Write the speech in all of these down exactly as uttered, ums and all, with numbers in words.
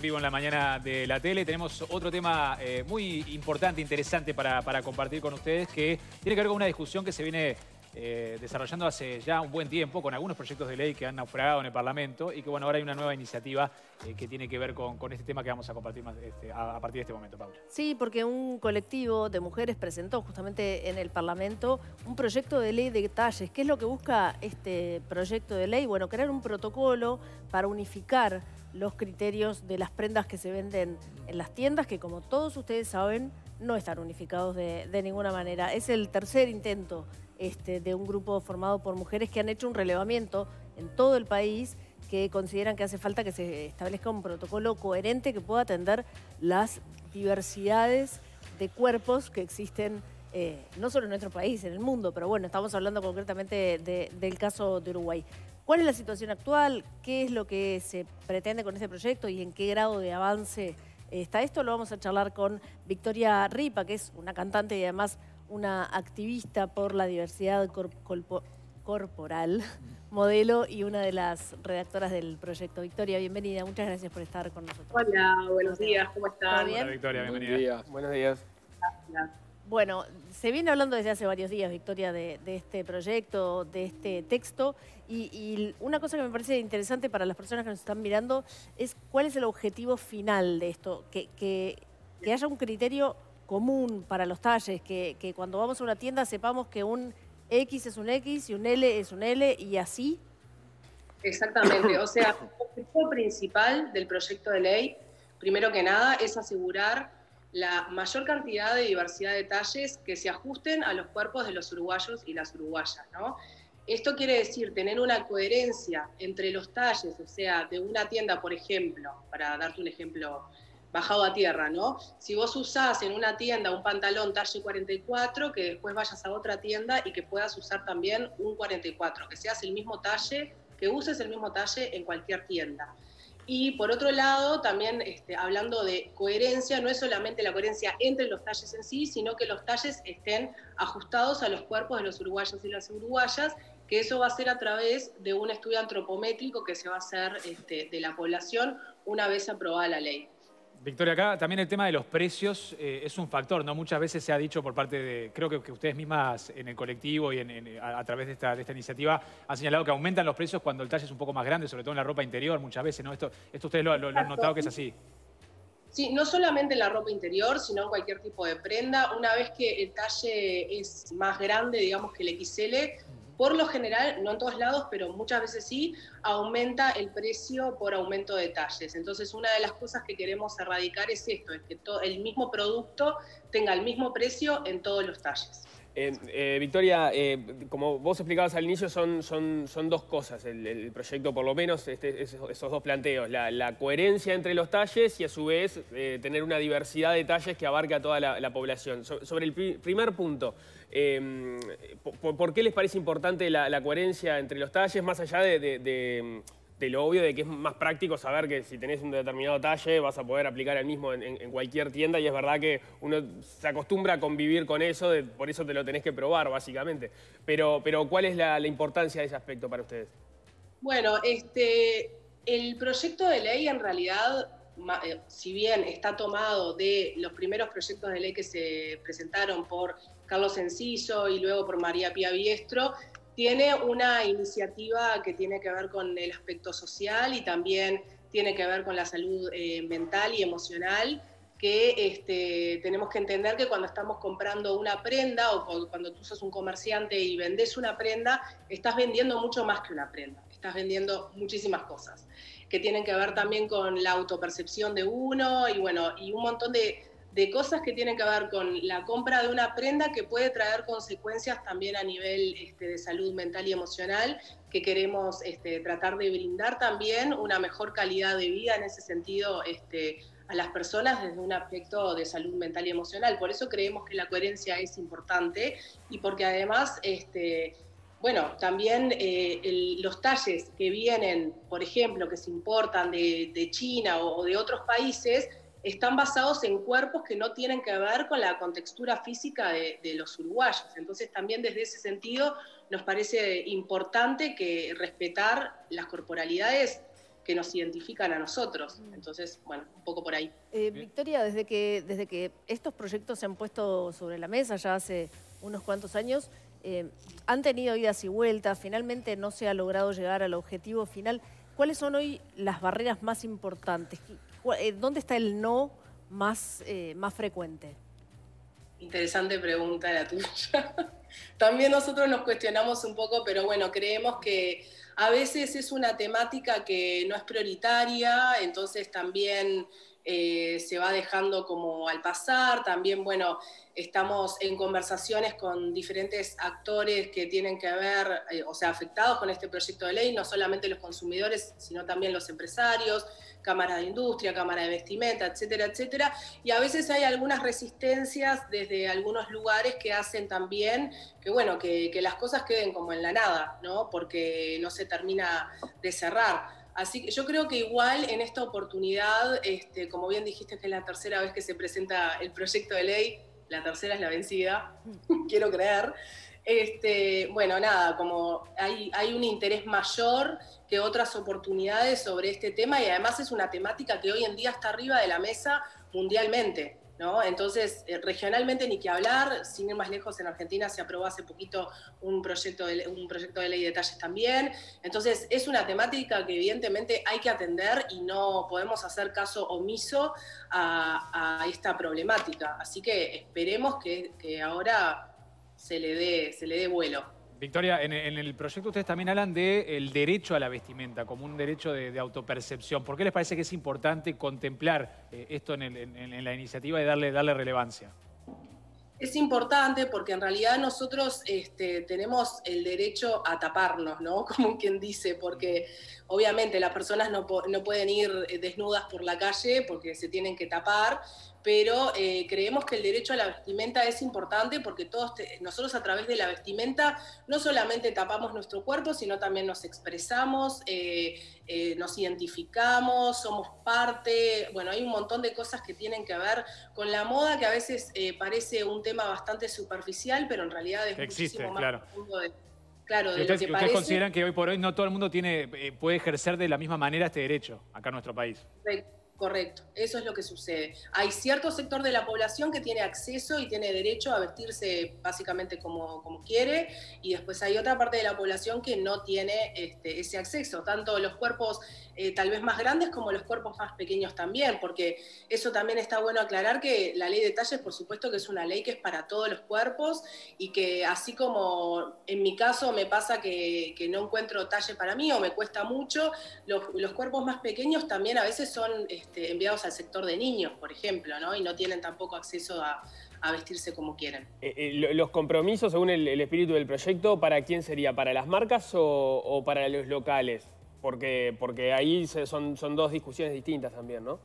en vivo en la mañana de la tele. Tenemos otro tema eh, muy importante, interesante para, para compartir con ustedes, que tiene que ver con una discusión que se viene eh, desarrollando hace ya un buen tiempo con algunos proyectos de ley que han naufragado en el Parlamento y que, bueno, ahora hay una nueva iniciativa eh, que tiene que ver con, con este tema que vamos a compartir más, este, a, a partir de este momento, Paula. Sí, porque un colectivo de mujeres presentó justamente en el Parlamento un proyecto de ley de talles. ¿Qué es lo que busca este proyecto de ley? Bueno, crear un protocolo para unificar los criterios de las prendas que se venden en las tiendas, que como todos ustedes saben, no están unificados de, de ninguna manera. Es el tercer intento este, de un grupo formado por mujeres que han hecho un relevamiento en todo el país, que consideran que hace falta que se establezca un protocolo coherente que pueda atender las diversidades de cuerpos que existen eh, no solo en nuestro país, en el mundo, pero bueno, estamos hablando concretamente de, del caso de Uruguay. ¿Cuál es la situación actual? ¿Qué es lo que se pretende con este proyecto y en qué grado de avance está esto? Lo vamos a charlar con Victoria Ripa, que es una cantante y además una activista por la diversidad corp corporal, modelo y una de las redactoras del proyecto. Victoria, bienvenida. Muchas gracias por estar con nosotros. Hola, buenos días. ¿Cómo están? Hola, Victoria, bienvenida. Buenos días. Buenos días. Gracias. Bueno, se viene hablando desde hace varios días, Victoria, de, de este proyecto, de este texto, y, y una cosa que me parece interesante para las personas que nos están mirando es cuál es el objetivo final de esto, que, que, que haya un criterio común para los talles, que, que cuando vamos a una tienda sepamos que un X es un X y un L es un L y así. Exactamente, o sea, el objetivo principal del proyecto de ley, primero que nada, es asegurar la mayor cantidad de diversidad de talles que se ajusten a los cuerpos de los uruguayos y las uruguayas, ¿no? Esto quiere decir tener una coherencia entre los talles, o sea, de una tienda, por ejemplo, para darte un ejemplo bajado a tierra, ¿no? Si vos usás en una tienda un pantalón talle cuarenta y cuatro, que después vayas a otra tienda y que puedas usar también un cuarenta y cuatro, que seas el mismo talle, que uses el mismo talle en cualquier tienda. Y por otro lado, también este, hablando de coherencia, no es solamente la coherencia entre los talles en sí, sino que los talles estén ajustados a los cuerpos de los uruguayos y las uruguayas, que eso va a ser a través de un estudio antropométrico que se va a hacer este, de la población una vez aprobada la ley. Victoria, acá también el tema de los precios eh, es un factor, ¿no? Muchas veces se ha dicho por parte de, creo que, que ustedes mismas en el colectivo y en, en, a, a través de esta, de esta iniciativa han señalado que aumentan los precios cuando el talle es un poco más grande, sobre todo en la ropa interior muchas veces, ¿no? Esto, esto ustedes lo, lo, lo han notado que es así. Sí, no solamente en la ropa interior, sino en cualquier tipo de prenda. Una vez que el talle es más grande, digamos que el equis ele, por lo general, no en todos lados, pero muchas veces sí, aumenta el precio por aumento de talles. Entonces, una de las cosas que queremos erradicar es esto, es que todo, el mismo producto tenga el mismo precio en todos los talles. Eh, eh, Victoria, eh, como vos explicabas al inicio, son, son, son dos cosas el, el proyecto, por lo menos este, esos, esos dos planteos. La, la coherencia entre los talles y a su vez eh, tener una diversidad de talles que abarque a toda la, la población. So, sobre el pri primer punto, eh, por, ¿por qué les parece importante la, la coherencia entre los talles, más allá de... de, de de lo obvio de que es más práctico saber que si tenés un determinado talle vas a poder aplicar el mismo en, en, en cualquier tienda, y es verdad que uno se acostumbra a convivir con eso, de, por eso te lo tenés que probar básicamente. Pero, pero ¿cuál es la, la importancia de ese aspecto para ustedes? Bueno, este, el proyecto de ley en realidad, si bien está tomado de los primeros proyectos de ley que se presentaron por Carlos Enciso y luego por María Pía Biestro, tiene una iniciativa que tiene que ver con el aspecto social y también tiene que ver con la salud eh, mental y emocional, que este, tenemos que entender que cuando estamos comprando una prenda o cuando tú sos un comerciante y vendés una prenda, estás vendiendo mucho más que una prenda, estás vendiendo muchísimas cosas que tienen que ver también con la autopercepción de uno y, bueno, y un montón de... de cosas que tienen que ver con la compra de una prenda que puede traer consecuencias también a nivel este, de salud mental y emocional, que queremos este, tratar de brindar también una mejor calidad de vida en ese sentido este, a las personas desde un aspecto de salud mental y emocional. Por eso creemos que la coherencia es importante y porque además... Este, Bueno, también eh, el, los talles que vienen, por ejemplo, que se importan de, de China o, o de otros países, están basados en cuerpos que no tienen que ver con la contextura física de, de los uruguayos. Entonces también desde ese sentido nos parece importante que respetar las corporalidades que nos identifican a nosotros. Entonces, bueno, un poco por ahí. Eh, Victoria, desde que, desde que estos proyectos se han puesto sobre la mesa ya hace unos cuantos años, eh, han tenido idas y vueltas, finalmente no se ha logrado llegar al objetivo final. ¿Cuáles son hoy las barreras más importantes? ¿Dónde está el no más, eh, más frecuente? Interesante pregunta la tuya. También nosotros nos cuestionamos un poco, pero bueno, creemos que a veces es una temática que no es prioritaria, entonces también eh, se va dejando como al pasar. También, bueno, estamos en conversaciones con diferentes actores que tienen que ver, eh, o sea, afectados con este proyecto de ley, no solamente los consumidores, sino también los empresarios, cámara de industria, cámara de vestimenta, etcétera, etcétera. Y a veces hay algunas resistencias desde algunos lugares que hacen también que, bueno, que, que las cosas queden como en la nada, ¿no? Porque no se termina de cerrar. Así que yo creo que igual en esta oportunidad, este, como bien dijiste que es la tercera vez que se presenta el proyecto de ley, la tercera es la vencida, quiero creer. Este, bueno, nada, como hay, hay un interés mayor que otras oportunidades sobre este tema y además es una temática que hoy en día está arriba de la mesa mundialmente, ¿no? Entonces, eh, regionalmente ni que hablar, sin ir más lejos, en Argentina se aprobó hace poquito un proyecto de, un proyecto de ley de talles también. Entonces, es una temática que evidentemente hay que atender y no podemos hacer caso omiso a, a esta problemática. Así que esperemos que, que ahora se le dé, se le dé vuelo. Victoria, en, en el proyecto ustedes también hablan del derecho a la vestimenta como un derecho de, de autopercepción. ¿Por qué les parece que es importante contemplar eh, esto en, el, en, en la iniciativa y darle, darle relevancia? Es importante porque en realidad nosotros este, tenemos el derecho a taparnos, ¿no? Como quien dice, porque obviamente las personas no, no pueden ir desnudas por la calle porque se tienen que tapar, pero eh, creemos que el derecho a la vestimenta es importante porque todos te, nosotros a través de la vestimenta no solamente tapamos nuestro cuerpo, sino también nos expresamos, eh, eh, nos identificamos, somos parte, bueno, hay un montón de cosas que tienen que ver con la moda que a veces eh, parece un tema bastante superficial, pero en realidad es Existe, muchísimo más claro. profundo de, claro, de ustedes, lo que ¿ustedes parece. consideran que hoy por hoy no todo el mundo tiene, eh, puede ejercer de la misma manera este derecho acá en nuestro país? Sí. Correcto, eso es lo que sucede. Hay cierto sector de la población que tiene acceso y tiene derecho a vestirse básicamente como, como quiere, y después hay otra parte de la población que no tiene este, ese acceso, tanto los cuerpos eh, tal vez más grandes como los cuerpos más pequeños también, porque eso también está bueno aclarar que la ley de talles, por supuesto que es una ley que es para todos los cuerpos y que así como en mi caso me pasa que, que no encuentro talle para mí o me cuesta mucho, los, los cuerpos más pequeños también a veces son Este, enviados al sector de niños, por ejemplo, ¿no? Y no tienen tampoco acceso a, a vestirse como quieren. Eh, eh, ¿Los compromisos, según el, el espíritu del proyecto, para quién sería? ¿Para las marcas o, o para los locales? Porque, porque ahí se, son, son dos discusiones distintas también, ¿no?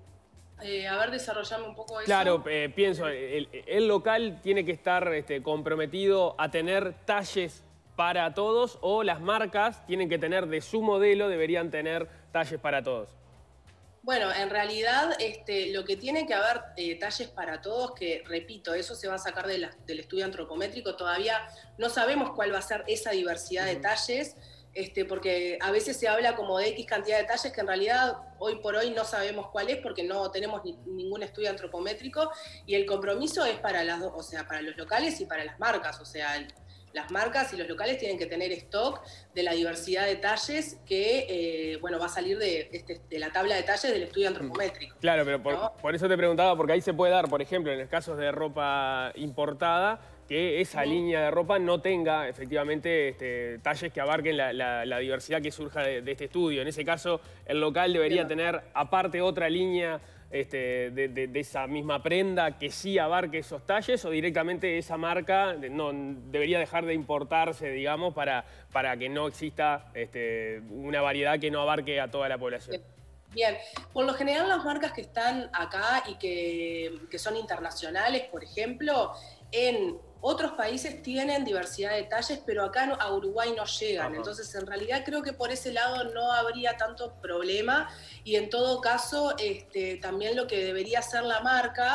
Eh, a ver, desarrollame un poco eso. Claro, eh, pienso, el, el local tiene que estar este, comprometido a tener talles para todos o las marcas tienen que tener de su modelo, deberían tener talles para todos. Bueno, en realidad este, lo que tiene que haber eh, talles para todos, que repito, eso se va a sacar de la, del estudio antropométrico, todavía no sabemos cuál va a ser esa diversidad de talles, este, porque a veces se habla como de X cantidad de talles que en realidad hoy por hoy no sabemos cuál es porque no tenemos ni, ningún estudio antropométrico y el compromiso es para las dos, o sea, para los locales y para las marcas, o sea, el, las marcas y los locales tienen que tener stock de la diversidad de talles que, eh, bueno, va a salir de, este, de la tabla de talles del estudio antropométrico. Claro, pero por, ¿no? por eso te preguntaba, porque ahí se puede dar, por ejemplo, en los casos de ropa importada, que esa Sí. línea de ropa no tenga efectivamente este, talles que abarquen la, la, la diversidad que surja de, de este estudio. En ese caso, el local debería Bien. tener aparte otra línea Este, de, de, de esa misma prenda que sí abarque esos talles o directamente esa marca no, debería dejar de importarse, digamos, para, para que no exista este, una variedad que no abarque a toda la población. Bien, por lo general las marcas que están acá y que, que son internacionales, por ejemplo, en otros países tienen diversidad de talles, pero acá no, a Uruguay no llegan. Ajá. Entonces, en realidad creo que por ese lado no habría tanto problema y en todo caso, este, también lo que debería hacer la marca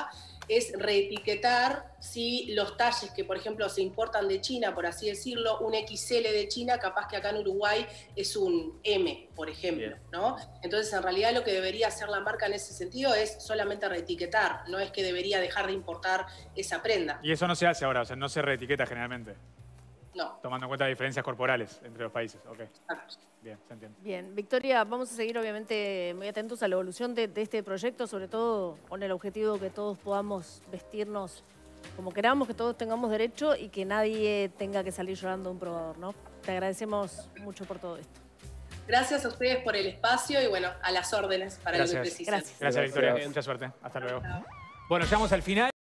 es reetiquetar si los talles que, por ejemplo, se importan de China, por así decirlo, un equis ele de China, capaz que acá en Uruguay es un eme, por ejemplo, ¿no? Entonces, en realidad lo que debería hacer la marca en ese sentido es solamente reetiquetar, no es que debería dejar de importar esa prenda. Y eso no se hace ahora, o sea, no se reetiqueta generalmente. No. Tomando en cuenta diferencias corporales entre los países. Ok. Exacto. Bien, se entiende. Bien, Victoria, vamos a seguir obviamente muy atentos a la evolución de, de este proyecto, sobre todo con el objetivo que todos podamos vestirnos como queramos, que todos tengamos derecho y que nadie tenga que salir llorando de un probador, ¿no? Te agradecemos mucho por todo esto. Gracias a ustedes por el espacio y bueno, a las órdenes para Gracias. lo que precisen. Gracias. Gracias, Victoria. Gracias. Mucha suerte. Hasta luego. Chao. Bueno, llegamos al final.